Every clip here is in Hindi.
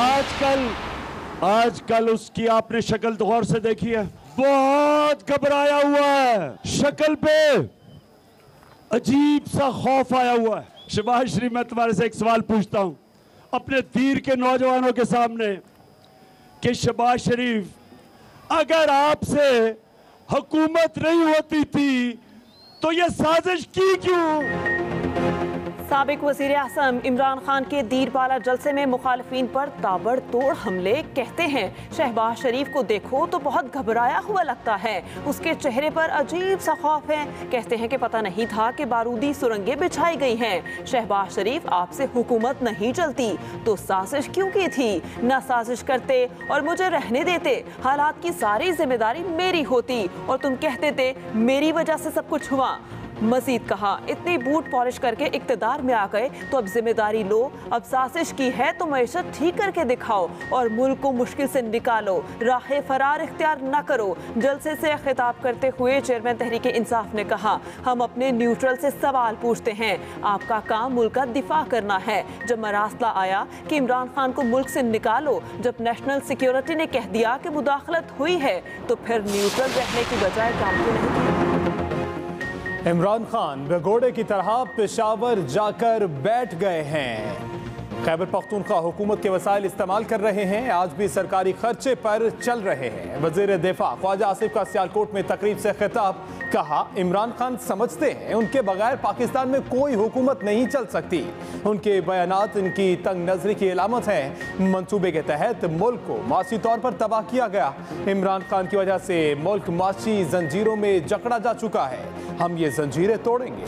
आजकल उसकी आपने शक्ल गौर से देखी है, बहुत घबराया हुआ है, शक्ल पे अजीब सा खौफ आया हुआ है। शहबाज शरीफ, मैं तुम्हारे से एक सवाल पूछता हूं अपने तीर के नौजवानों के सामने कि शहबाज शरीफ, अगर आपसे हुकूमत नहीं होती थी तो ये साजिश की क्यों? साबिक वज़ीर आज़म इमरान खान के दीरबाला जलसे में मुखालिफिन पर ताबड़तोड़ हमले। कहते हैं शहबाज शरीफ को देखो तो बहुत घबराया हुआ लगता है, उसके चेहरे पर अजीब सा खौफ है। कहते हैं कि पता नहीं था कि बारूदी सुरंगें बिछाई गई हैं। शहबाज शरीफ, आपसे हुकूमत नहीं चलती तो साजिश क्यों की थी? ना साजिश करते और मुझे रहने देते, हालात की सारी जिम्मेदारी मेरी होती और तुम कहते थे मेरी वजह से सब कुछ हुआ। मजीद कहा, इतनी बूट पॉलिश करके इक्तदार में आ गए तो अब जिम्मेदारी लो, अब साजिश की है तो मईशत ठीक करके दिखाओ और मुल्क को मुश्किल से निकालो, राह फरार इख्तियार न करो। जलसे से खिताब करते हुए चेयरमैन तहरीक इंसाफ ने कहा, हम अपने न्यूट्रल से सवाल पूछते हैं, आपका काम मुल्क का दिफा करना है। जब मरासला आया कि इमरान खान को मुल्क से निकालो, जब नेशनल सिक्योरिटी ने कह दिया कि मुदाखलत हुई है, तो फिर न्यूट्रल रहने की बजाय काम क्यों नहीं किया? इमरान खान भगोड़े की तरह पेशावर जाकर बैठ गए हैं। खैबर पख्तूनख्वा हुकूमत के वसाइल इस्तेमाल कर रहे हैं, आज भी सरकारी खर्चे पर चल रहे हैं। वजीर दिफा ख्वाजा आसिफ का सियालकोट में तकरीब से खिताब, कहा इमरान खान समझते हैं उनके बगैर पाकिस्तान में कोई हुकूमत नहीं चल सकती। उनके बयानात इनकी तंग नजरी की अलामत है। मंसूबे के तहत मुल्क को माशी तौर पर तबाह किया गया। इमरान खान की वजह से मुल्क माशी जंजीरों में जकड़ा जा चुका है, हम ये जंजीरें तोड़ेंगे।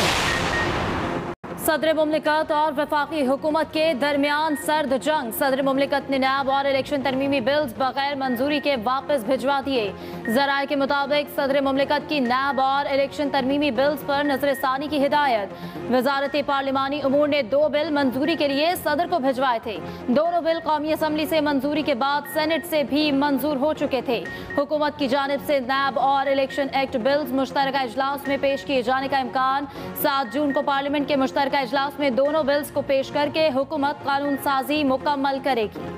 सदर मुमलिकत और वफाकी हुकूमत के दरमियान सर्द जंग। सदर मुमलिकत ने नैब और इलेक्शन तरमीमी बिल्स बगैर मंजूरी के वापस भिजवा दिए। जराये के मुताबिक सदर मुमलिकत की नैब और इलेक्शन तरमीमी बिल्स पर नजरसानी की हिदायत। वजारत पार्लिमानी उमूर ने 2 बिल मंजूरी के लिए सदर को भिजवाए थे। दोनों बिल कौमी असम्बली से मंजूरी के बाद सेनेट से भी मंजूर हो चुके थे। हुकूमत की जानिब से नैब और इलेक्शन एक्ट बिल्स मुश्तरका इजलास में पेश किए जाने का इम्कान। 7 जून को पार्लियामेंट के मुश्तरका इजलास में दोनों बिल्स को पेश करके हुकूमत कानून साजी मुकम्मल करेगी।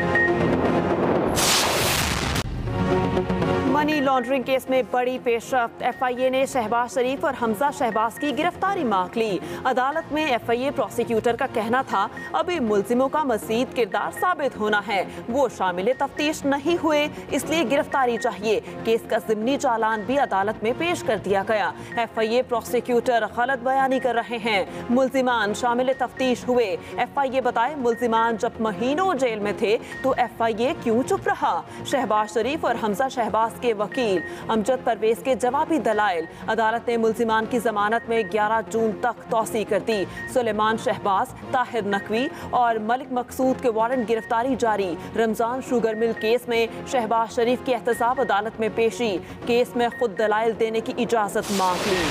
मनी लॉन्ड्रिंग केस में बड़ी पेशरफ्त। FIA ने शहबाज शरीफ और हमजा शहबाज की गिरफ्तारी मांग ली। अदालत में FIA प्रोसिक्यूटर का कहना था अभी मुल्जिमों का मजीद किरदार साबित होना है, वो शामिल तफ्तीश नहीं हुए, इसलिए गिरफ्तारी चाहिए। केस का ज़िमनी चालान भी अदालत में पेश कर दिया गया। FIA प्रोसिक्यूटर गलत बयानी कर रहे हैं, मुल्जिमान शामिल तफ्तीश हुए। FIA बताए मुल्जिमान जब महीनों जेल में थे तो FIA क्यों चुप रहा? शहबाज शरीफ और हमजा शहबाज के वकील अमजद परवेज के जवाबी दलाइल। अदालत ने मुल्जिमान की जमानत में 11 जून तक तौसी कर दी। सुलेमान शहबाज, ताहिर नकवी और मलिक मकसूद के वारंट गिरफ्तारी जारी। रमजान शुगर मिल केस में शहबाज शरीफ की एहतसाब अदालत में पेशी। केस में खुद दलाइल देने की इजाजत मांग ली।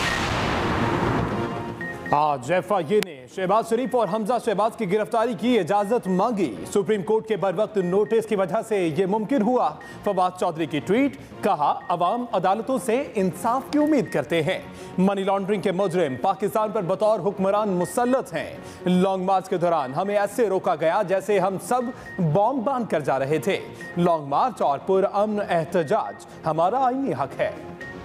आज FIA ने शहबाज शरीफ और हमजा शहबाज की गिरफ्तारी की इजाजत मांगी। सुप्रीम कोर्ट के बरवक्त नोटिस की वजह से ये मुमकिन हुआ। फवाद चौधरी की ट्वीट, कहा अवाम अदालतों से इंसाफ की उम्मीद करते हैं। मनी लॉन्ड्रिंग के मुजरिम पाकिस्तान पर बतौर हुक्मरान मुसल्लत हैं। लॉन्ग मार्च के दौरान हमें ऐसे रोका गया जैसे हम सब बॉम्ब बांध कर जा रहे थे। लॉन्ग मार्च और पुरअमन एहतजाज हमारा आईनी हक है।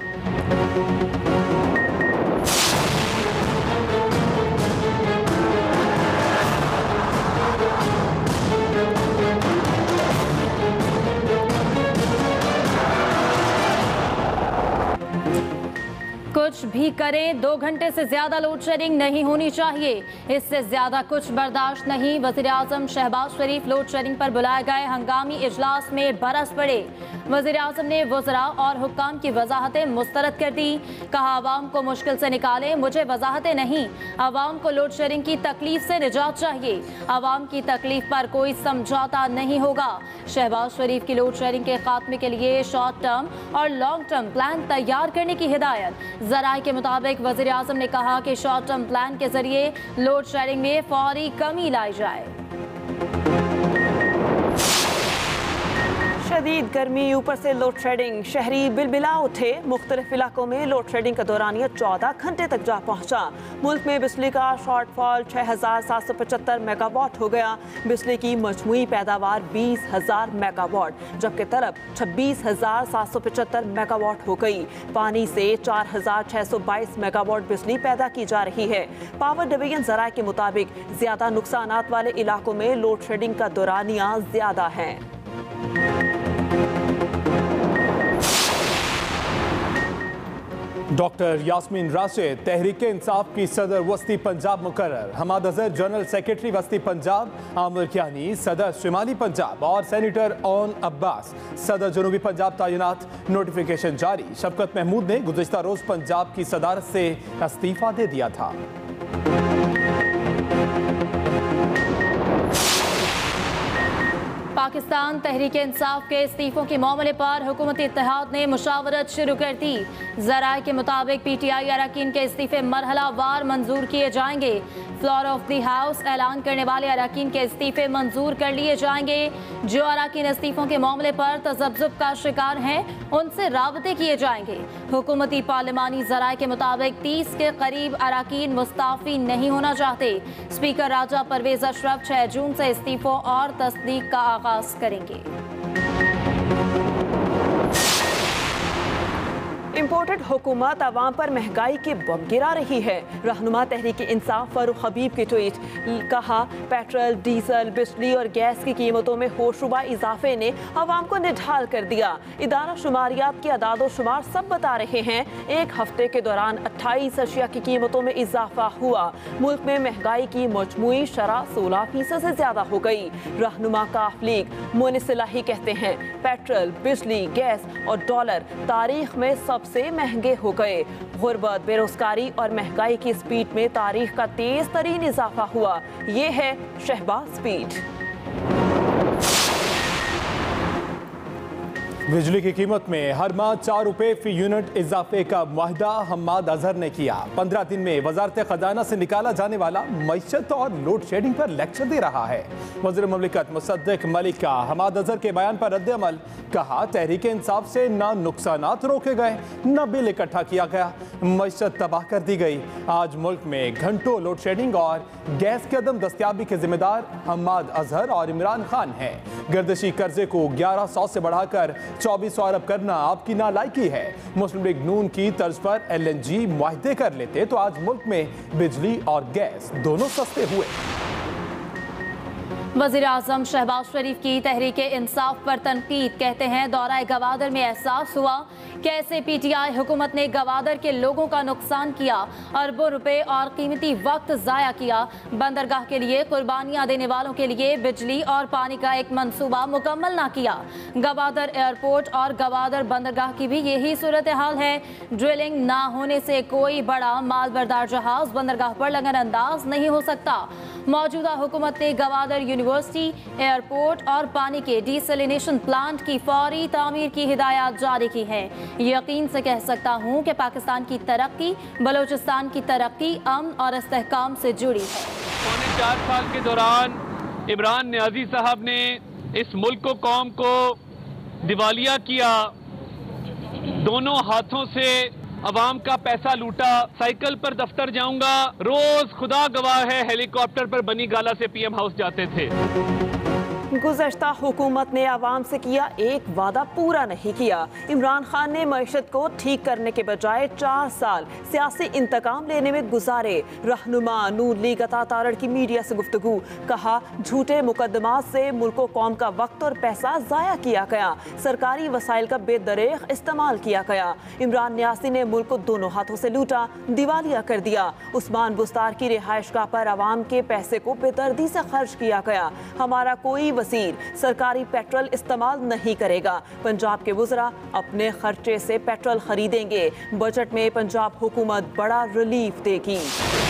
कुछ भी करें, 2 घंटे से ज्यादा लोड शेडिंग नहीं होनी चाहिए, इससे ज्यादा कुछ बर्दाश्त नहीं। वज़ीर आज़म शहबाज शरीफ लोड शेडिंग पर बुलाए गए हंगामी इजलास में बरस पड़े। वज़ीर आज़म ने वज़रा और हुक्काम की वजाहतें मुस्तरद कर दी। कहा आवाम को मुश्किल से निकालें, मुझे वजाहतें नहीं, आवाम को लोड शेडिंग की तकलीफ से निजात चाहिए। आवाम की तकलीफ पर कोई समझौता नहीं होगा। शहबाज शरीफ की लोड शेडिंग के खात्मे के लिए शॉर्ट टर्म और लॉन्ग टर्म प्लान तैयार करने की हिदायत। जराये के मुताबिक वज़ीर आज़म ने कहा कि शॉर्ट टर्म प्लान के जरिए लोड शेडिंग में फौरी कमी लाई जाए। शदीद गर्मी, ऊपर से लोड शेडिंग, शहरी बिलबिला उठे। मुख्तलिफ इलाकों में लोड शेडिंग का दौरानिया 14 घंटे तक जा पहुंचा। मुल्क में बिजली का शॉर्टफॉल 6,775 मेगावाट हो गया। बिजली की मजमूई पैदावार 20,000 मेगावाट, जबकि तलब 26,775 मेगावाट हो गई। पानी से 4,622 मेगावाट बिजली पैदा की जा रही है। पावर डिवीजन ज़राए के मुताबिक ज्यादा नुकसानात वाले इलाकों में लोड शेडिंग का दौरानिया ज्यादा है। डॉक्टर यास्मीन राशिद तहरीके इंसाफ की सदर वस्ती पंजाब मुकर्रर। हमाद अजहर जनरल सेक्रेटरी वस्ती पंजाब, आमिर कियानी सदर शिमाली पंजाब और सेनेटर ओन अब्बास सदर जनूबी पंजाब तैनात। नोटिफिकेशन जारी। शफकत महमूद ने गुज़िश्ता रोज पंजाब की सदारत से इस्तीफा दे दिया था। पाकिस्तान तहरीके इंसाफ के इस्तीफों के मामले पर हुकूमती इत्तेहाद ने मुशावरत शुरू कर दी। ज़राए के मुताबिक पीटीआई अरकान के इस्तीफे मरहला वार मंजूर किए जाएंगे। फ्लोर ऑफ द हाउस ऐलान करने वाले अरकान के इस्तीफे मंजूर कर लिए जाएंगे। जो अरकान इस्तीफों के मामले पर तजब्जुब का शिकार हैं, उनसे राबते किए जाएंगे। हुकूमती पार्लिमानी ज़राए के मुताबिक 30 के करीब अरकान मुस्ताफ़ी नहीं होना चाहते। स्पीकर राजा परवेज अशरफ 6 जून से इस्तीफों और तस्दीक का आगाज करेंगे। इम्पोर्टेड हुकूमत अवाम पर महंगाई के बम गिरा रही है। रहनुमा तहरीक इंसाफ फारूक हबीब की ट्वीट, कहा पेट्रोल, डीजल, बिजली और गैस की कीमतों में होशरुबा इजाफे ने अवाम को निढाल कर दिया। इदारा शुमारियात के अदादो शुमार सब बता रहे हैं, एक हफ्ते के दौरान 28 अशिया की कीमतों में इजाफा हुआ। मुल्क में महंगाई की मजमूई शरह 16% से ज्यादा हो गई। रहनुमा काफ लीग मोनिसलाही कहते हैं पेट्रोल, बिजली, गैस और डॉलर तारीख में सबसे महंगे हो गए। गुर्बत, बेरोजगारी और महंगाई की स्पीड में तारीख का तेज तरीन इजाफा हुआ। ये है शहबाज स्पीड। बिजली की कीमत में हर माह 4 रुपए फी यूनिट इजाफे का मुआहदा हमाद अजहर ने किया। 15 दिन में वजारत खजाना से निकाला जाने वाला मईशत और लोड शेडिंग पर लेक्चर दे रहा है। वज़ीर मुमलिकत मुसद्दिक मलिक का हमाद अजहर के बयान पर रद्द अमल, कहा तहरीक इंसाफ से ना नुकसानात रोके गए, न बिल इकट्ठा किया गया, मईशत तबाह कर दी गई। आज मुल्क में घंटों लोड शेडिंग और गैस की अदम दस्तियाबी के जिम्मेदार हमाद अजहर और इमरान खान हैं। गर्दिशी कर्जे को 1100 से बढ़ाकर 2400 अरब करना आपकी नालायकी है। मुस्लिम लीग नून की तर्ज पर LNG मुआहदे कर लेते तो आज मुल्क में बिजली और गैस दोनों सस्ते हुए। वज़ीर आज़म शहबाज शरीफ की तहरीक इंसाफ पर तनकीद, कहते हैं दौरा गवादर में एहसास हुआ कैसे PTI हुकूमत ने गवादर के लोगों का नुकसान किया, अरबों रुपए और कीमती वक्त ज़ाया किया। बंदरगाह के लिए कुर्बानियाँ देने वालों के लिए बिजली और पानी का एक मंसूबा मुकम्मल ना किया। गवादर एयरपोर्ट और गवादर बंदरगाह की भी यही सूरत हाल है। ड्रिलिंग ना होने से कोई बड़ा मालबरदार जहाज बंदरगाह पर लगन अंदाज नहीं हो सकता। मौजूदा हुकूमत ने गवादर यूनिवर्सिटी, एयरपोर्ट और पानी के डिसैलिनेशन प्लांट की फौरी तामीर की हिदायत जारी की है। यकीन से कह सकता हूँ कि पाकिस्तान की तरक्की बलोचिस्तान की तरक्की, अमन और इस्तेहकाम से जुड़ी है। पौने 4 साल के दौरान इमरान न्याजी साहब ने इस मुल्क को, कौम को दिवालिया किया। दोनों हाथों से अवाम का पैसा लूटा। साइकिल पर दफ्तर जाऊंगा, रोज खुदा गवाह है हेलीकॉप्टर पर बनी गाला से PM हाउस जाते थे। गुज़श्ता हुकूमत ने आवाम से किया एक वादा पूरा नहीं किया। इमरान खान ने मईशत को ठीक करने के बजाय 4 साल सियासी इंतकाम लेने में गुजारे। रहनुमा नून लीग अता तारड़ की मीडिया से गुफ्तगू, कहा झूठे मुकदमात से मुल्क कौम का वक्त और पैसा ज़ाया किया गया, सरकारी वसाइल का बेदरेग इस्तेमाल किया गया। इमरान न्यासी ने मुल्क को दोनों हाथों से लूटा, दिवालिया कर दिया। उस्मान बुस्तार की रिहाइशगाह पर आवाम के पैसे को बेदर्दी से खर्च किया गया। हमारा कोई वज़ीर सरकारी पेट्रोल इस्तेमाल नहीं करेगा। पंजाब के वज़रा अपने खर्चे से पेट्रोल खरीदेंगे। बजट में पंजाब हुकूमत बड़ा रिलीफ देगी।